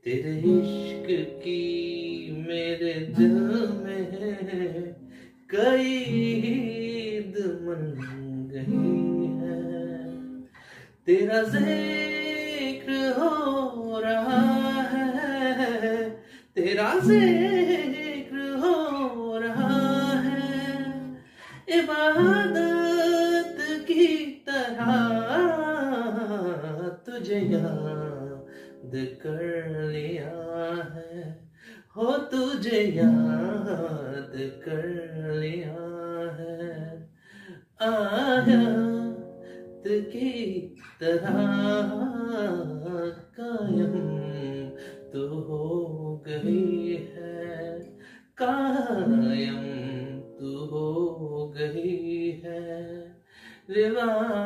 तेरे इश्क की मेरे दिल में कई ईद मन गई है। तेरा जिक्र हो रहा है, तेरा जिक्र हो रहा है, इबादत की तरह तुझे याद कर लिया है, हो तुझे याद कर लिया है। आयत की तरह कायम तो हो गई है, कायम तो हो गई है। रिवायत